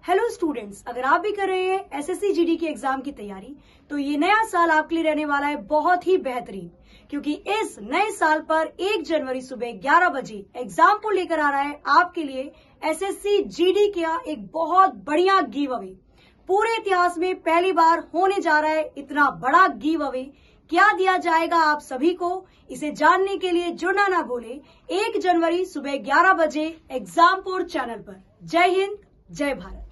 Hello students, अगर आप भी कर रहे हैं एसएससी जीडी की एग्जाम की तैयारी, तो ये नया साल आपके लिए रहने वाला है बहुत ही बेहतरीन, क्योंकि इस नए साल पर 1 जनवरी सुबह 11 बजे एग्जाम को लेकर आ रहा है आपके लिए एसएससी जीडी का एक बहुत बढ़िया गिव अवे। पूरे इतिहास में पहली बार होने जा रहा है इतना बड़ा गिव अवे। क्या दिया जाएगा आप सभी को, इसे जानने के लिए जुड़ना ना भूलें 1 जनवरी सुबह 11 बजे एग्जामपुर चैनल पर। जय हिंद, जय भारत।